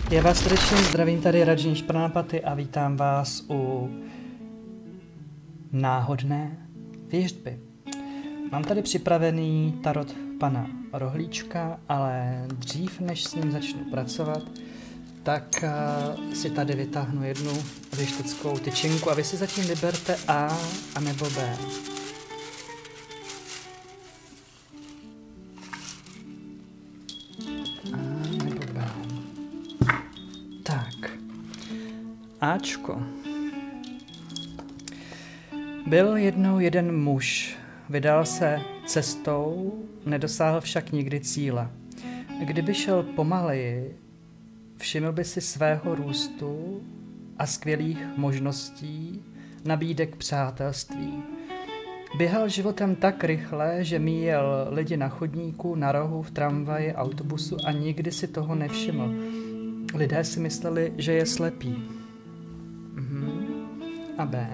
Já vás srdečně zdravím, tady Rajneesh Pranapaty a vítám vás u náhodné věštby. Mám tady připravený tarot pana Rohlíčka, ale dřív, než s ním začnu pracovat, tak si tady vytáhnu jednu věšteckou tyčinku a vy si zatím vyberte A nebo B. Ačko. Byl jednou jeden muž, vydal se cestou, nedosáhl však nikdy cíle. Kdyby šel pomaleji, všiml by si svého růstu a skvělých možností, nabídek přátelství. Běhal životem tak rychle, že míjel lidi na chodníku, na rohu, v tramvaji, autobusu a nikdy si toho nevšiml. Lidé si mysleli, že je slepý. A B.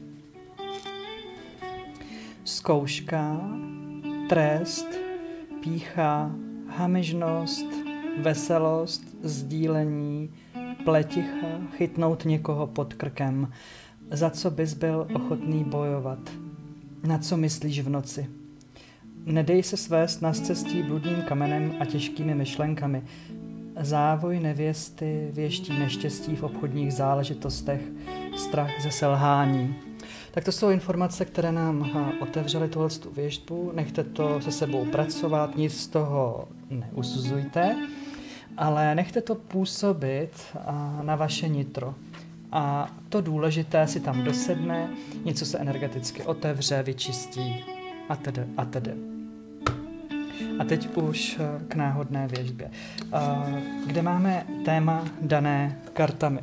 Zkouška, trest, pýcha, hamižnost, veselost, sdílení, pleticha, chytnout někoho pod krkem, za co bys byl ochotný bojovat, na co myslíš v noci. Nedej se svést na cestí bludným kamenem a těžkými myšlenkami. Závoj nevěsty věští neštěstí v obchodních záležitostech, strach ze selhání. Tak to jsou informace, které nám otevřely tuhletu věštbu. Nechte to se sebou pracovat, nic z toho neusuzujte, ale nechte to působit na vaše nitro. A to důležité si tam dosedne, něco se energeticky otevře, vyčistí a tedy. A teď už k náhodné věštbě, kde máme téma dané kartami.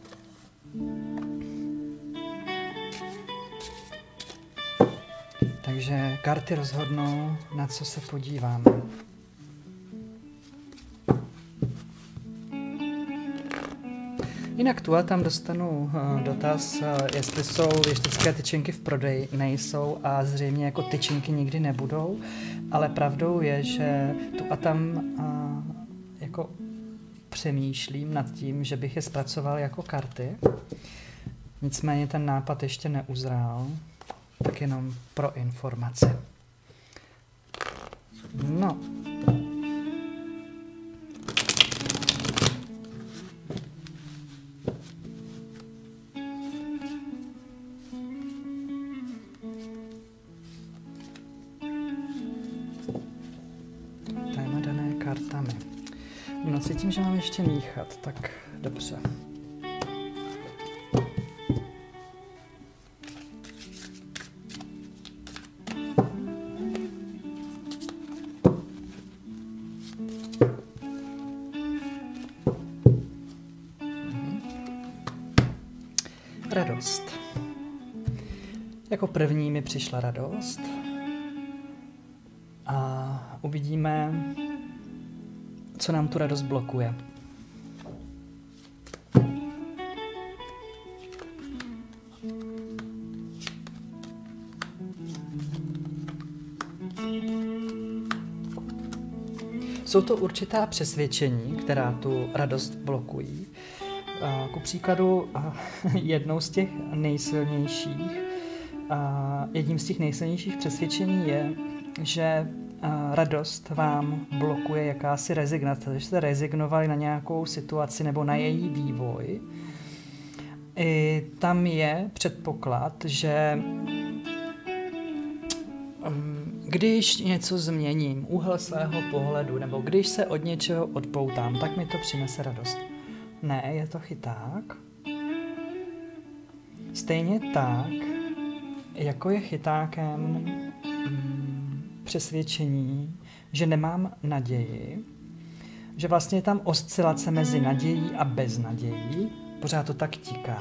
Takže karty rozhodnou, na co se podíváme. Jinak tu a tam dostanu dotaz, jestli jsou věštecké tyčinky v prodeji. Nejsou a zřejmě jako tyčinky nikdy nebudou, ale pravdou je, že tu a tam jako přemýšlím nad tím, že bych je zpracoval jako karty. Nicméně ten nápad ještě neuzrál, tak jenom pro informaci. No. Téma dané kartami. No, cítím, že mám ještě míchat, tak dobře. Radost. Jako první mi přišla radost a uvidíme, co nám tu radost blokuje. Jsou to určitá přesvědčení, která tu radost blokují. Ku příkladu jedním z těch nejsilnějších přesvědčení je, že radost vám blokuje jakási rezignace, že jste rezignovali na nějakou situaci nebo na její vývoj. I tam je předpoklad, že když něco změním, úhel svého pohledu, nebo když se od něčeho odpoutám, tak mi to přinese radost. Ne, je to chyták. Stejně tak, jako je chytákem přesvědčení, že nemám naději, že vlastně je tam oscilace mezi nadějí a beznadějí, pořád to tak tiká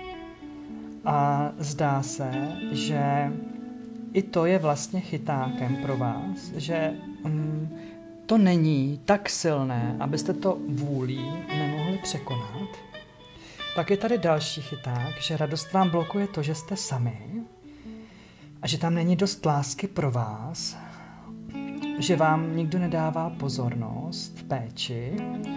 a zdá se, že i to je vlastně chytákem pro vás, že to není tak silné, abyste to vůlí nemohli překonat. Pak je tady další chyták, že radost vám blokuje to, že jste sami a že tam není dost lásky pro vás, že vám nikdo nedává pozornost, péči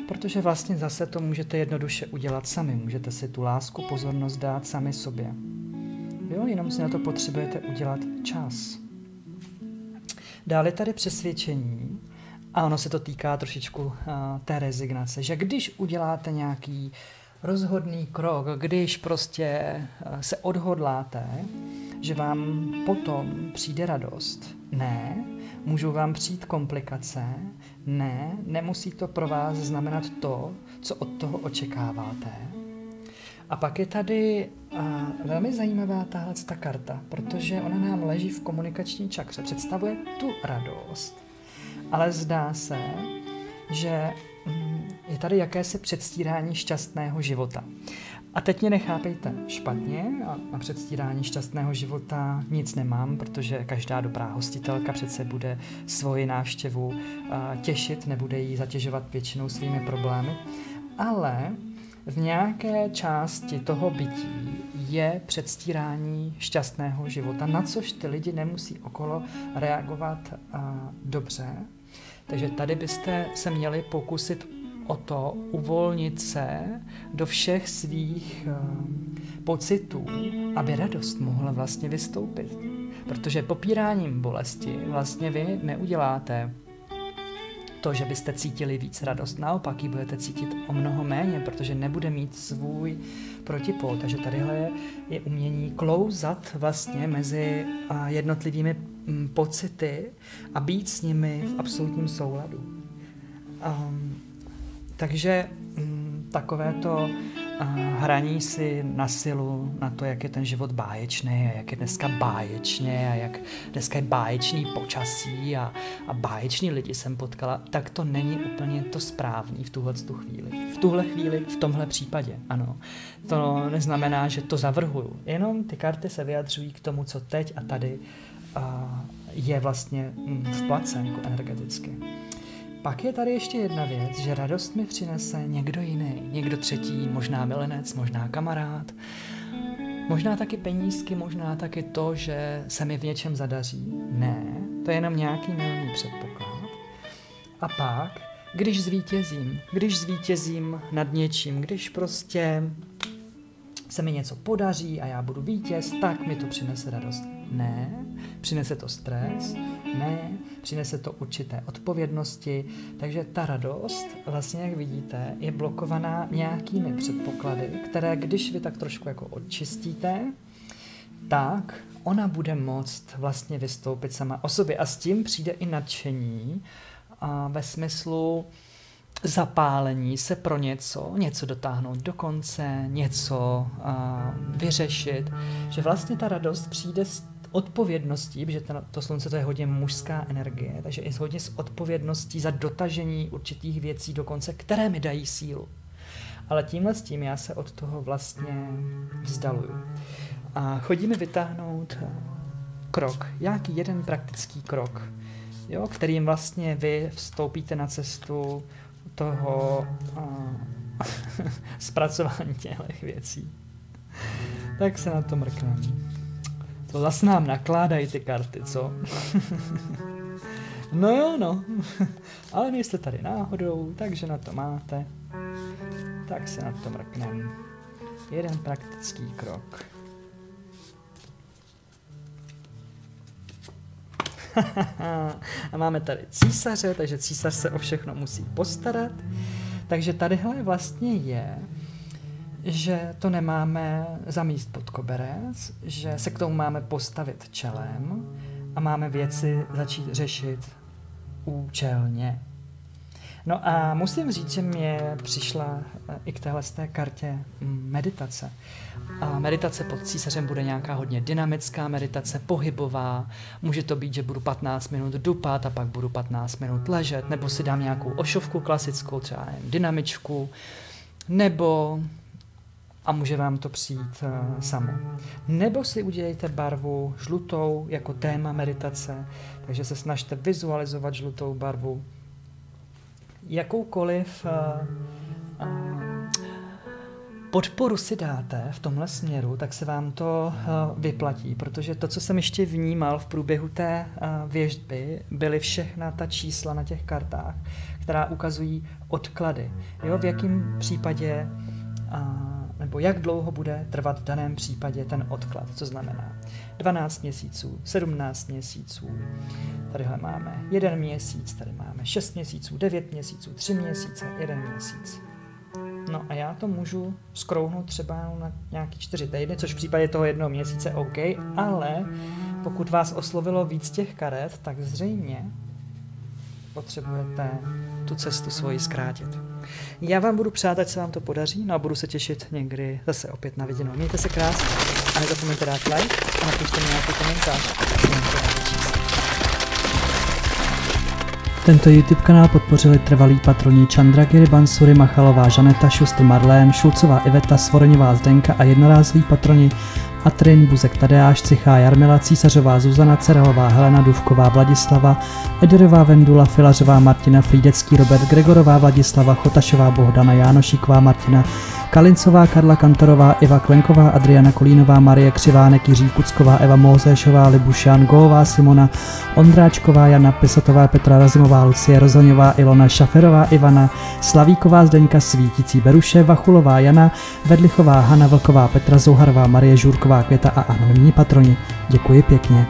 Protože vlastně zase to můžete jednoduše udělat sami. Můžete si tu lásku, pozornost dát sami sobě. Jo, jenom si na to potřebujete udělat čas. Dále tady přesvědčení, a ono se to týká trošičku té rezignace, že když uděláte nějaký rozhodný krok, když prostě se odhodláte, že vám potom přijde radost. Ne, můžou vám přijít komplikace. Ne, nemusí to pro vás znamenat to, co od toho očekáváte. A pak je tady velmi zajímavá tahleta karta, protože ona nám leží v komunikační čakře, představuje tu radost, ale zdá se, že je tady jakési předstírání šťastného života. A teď mě nechápejte špatně, a na předstírání šťastného života nic nemám, protože každá dobrá hostitelka přece bude svoji návštěvu těšit, nebude jí zatěžovat většinou svými problémy, ale v nějaké části toho bytí je předstírání šťastného života, na což ty lidi nemusí okolo reagovat dobře. Takže tady byste se měli pokusit o to uvolnit se do všech svých pocitů, aby radost mohla vlastně vystoupit. Protože popíráním bolesti vlastně vy neuděláte to, že byste cítili víc radost. Naopak ji budete cítit o mnoho méně, protože nebude mít svůj protipol. Takže tadyhle je umění klouzat vlastně mezi jednotlivými pocity a být s nimi v absolutním souladu. Takže takovéto hraní si na silu na to, jak je ten život báječný a jak je dneska báječně a jak dneska je báječný počasí a báječní lidi jsem potkala, tak to není úplně to správný v tuhletu chvíli. V tuhle chvíli, v tomhle případě, ano. To neznamená, že to zavrhuju. Jenom ty karty se vyjadřují k tomu, co teď a tady je vlastně v place jako energeticky. Pak je tady ještě jedna věc, že radost mi přinese někdo jiný, někdo třetí, možná milenec, možná kamarád, možná taky penízky, možná taky to, že se mi v něčem zadaří. Ne, to je jenom nějaký mylný předpoklad. A pak, když zvítězím nad něčím, když prostě se mi něco podaří a já budu vítěz, tak mi to přinese radost. Ne, přinese to stres, ne, přinese to určité odpovědnosti, takže ta radost, vlastně jak vidíte, je blokovaná nějakými předpoklady, které když vy tak trošku jako odčistíte, tak ona bude moct vlastně vystoupit sama o sobě a s tím přijde i nadšení ve smyslu zapálení se pro něco dotáhnout do konce, něco vyřešit, že vlastně ta radost přijde s odpovědností, protože to slunce to je hodně mužská energie, takže i hodně s odpovědností za dotažení určitých věcí do konce, které mi dají sílu. Ale tímhle s tím já se od toho vlastně vzdaluju. A chodíme vytáhnout krok, nějaký jeden praktický krok, jo, kterým vlastně vy vstoupíte na cestu toho zpracování těchto věcí. Tak se na to mrkneme. To zase nám nakládají ty karty, co? No jo, no. Ale nejste tady náhodou, takže na to máte. Tak se na to mrkneme. Jeden praktický krok. A máme tady císaře, takže císař se o všechno musí postarat. Takže tadyhle vlastně je, že to nemáme zamíst pod koberec, že se k tomu máme postavit čelem a máme věci začít řešit účelně. No a musím říct, že mě přišla i k téhle kartě meditace. A meditace pod císařem bude nějaká hodně dynamická meditace, pohybová. Může to být, že budu 15 minut dupat a pak budu 15 minut ležet, nebo si dám nějakou ošovku klasickou, třeba dynamičku, nebo, a může vám to přijít samo, nebo si udělejte barvu žlutou jako téma meditace, takže se snažte vizualizovat žlutou barvu. podporu si dáte v tomhle směru, tak se vám to vyplatí, protože to, co jsem ještě vnímal v průběhu té věštby, byly všechna ta čísla na těch kartách, která ukazují odklady. Jo, v jakém případě nebo jak dlouho bude trvat v daném případě ten odklad, co znamená 12 měsíců, 17 měsíců, tadyhle máme 1 měsíc, tady máme 6 měsíců, 9 měsíců, 3 měsíce, 1 měsíc. No a já to můžu zkrouhnout třeba na nějaký 4 týdny, což v případě toho 1 měsíce OK, ale pokud vás oslovilo víc těch karet, tak zřejmě potřebujete tu cestu svoji zkrátit. Já vám budu přát, ať se vám to podaří, no a budu se těšit někdy zase opět na viděnou. Mějte se krásně a nezapomeňte dát like a napište mi nějaký komentář. Tento YouTube kanál podpořili trvalí patroni Chandragiri Bansuri, Machalová Žaneta, Šustr Marlén, Šulcová Iveta, Svoreňová Zdenka a jednorázoví patroni Atrin, Buzek Tadeáš, Cichá Jarmila, Císařová Zuzana, Cerelová Helena, Duvková Vladislava, Ederová Vendula, Filařová Martina, Frýdecký Robert, Gregorová Vladislava, Chotašová Bohdana, Jánošíková Martina, Kalincová Karla Kantorová, Iva Klenková, Adriana Kolínová, Marie Křivánek, Jiří Kucková, Eva Mozéšová, Libušan, Gólová Simona, Ondráčková Jana, Pisatová Petra, Razimová Lucie, Rozaňová Ilona, Šaferová Ivana, Slavíková Zdeňka, Svítící Beruše, Vachulová Jana, Vedlichová Hana, Vlková Petra, Zouharová Marie, Žurková Květa a anonymní patroni. Děkuji pěkně.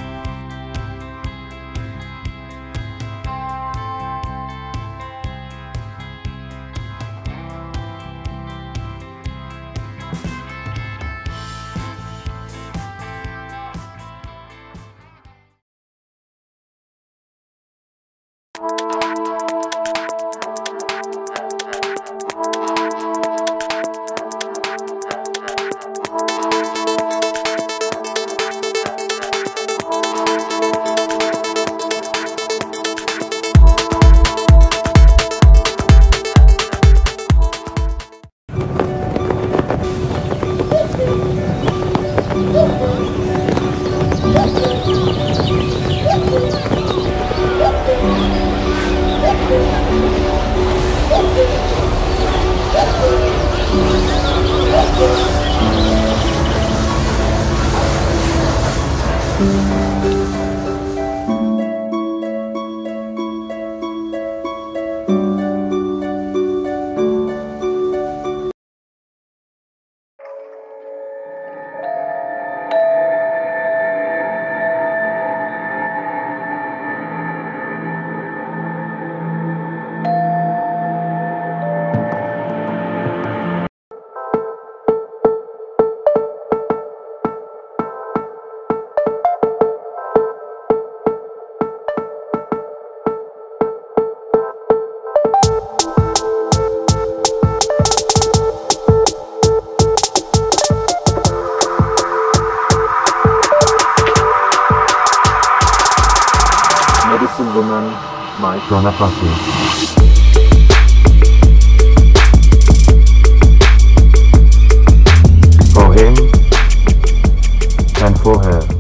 Medicine Woman Mike Ronapati. For him and for her.